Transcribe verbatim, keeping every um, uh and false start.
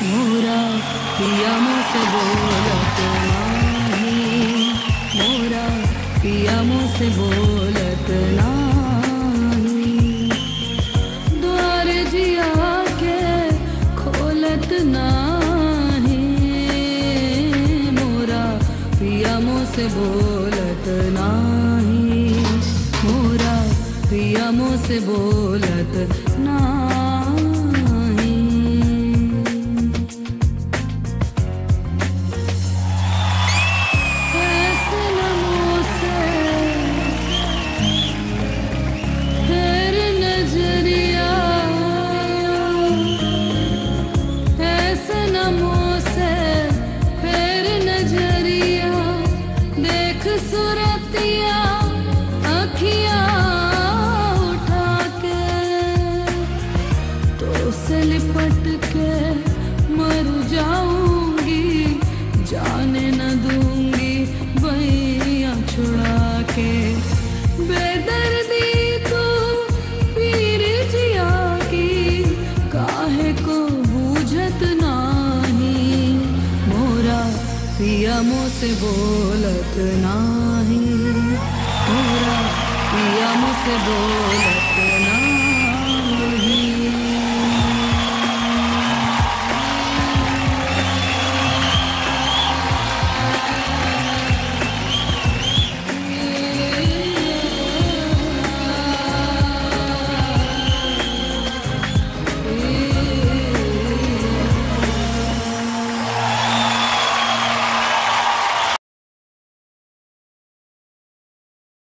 मोरा पिया मुझसे बोलत नाही, मोरा पिया मुझसे बोलत नाही। द्वार जिया के खोलत नाही, मोरा पिया मुझसे बोलत नाही, मोरा पिया मुझसे बोलत नाही। सुरतिया अखियाँ उठा के तो से लिपट के मर जाऊंगी, जाने न दूंगी बैया छुड़ा के। बेदर्दी तू पीर जिया की काहे को बूझत नाही, मोरा पिया मुझसे बोलत नाही, मोरा पिया मुझसे बोलत